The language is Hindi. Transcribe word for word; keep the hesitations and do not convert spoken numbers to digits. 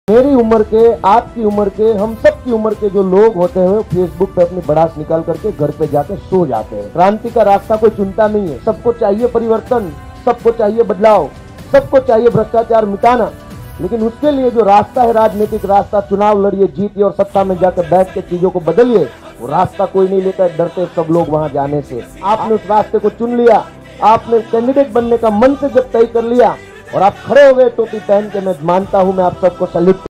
मेरी उम्र के, आपकी उम्र के, हम सब की उम्र के जो लोग होते हैं फेसबुक पे अपनी भड़ास निकाल करके घर पे जाके सो जाते हैं। क्रांति का रास्ता कोई चुनता नहीं है। सबको चाहिए परिवर्तन, सबको चाहिए बदलाव, सबको चाहिए भ्रष्टाचार मिटाना, लेकिन उसके लिए जो रास्ता है राजनीतिक रास्ता, चुनाव लड़िए, जीतिए और सत्ता में जाकर बैठ के चीजों को बदलिए, वो रास्ता कोई नहीं लेता है। डरते सब लोग वहां जाने से। आपने उस रास्ते को चुन लिया, आपने कैंडिडेट बनने का मन से जब तय कर लिया और आप खड़े हो गए टोपी पहन के, मैं मानता हूं, मैं आप सबको सैल्यूट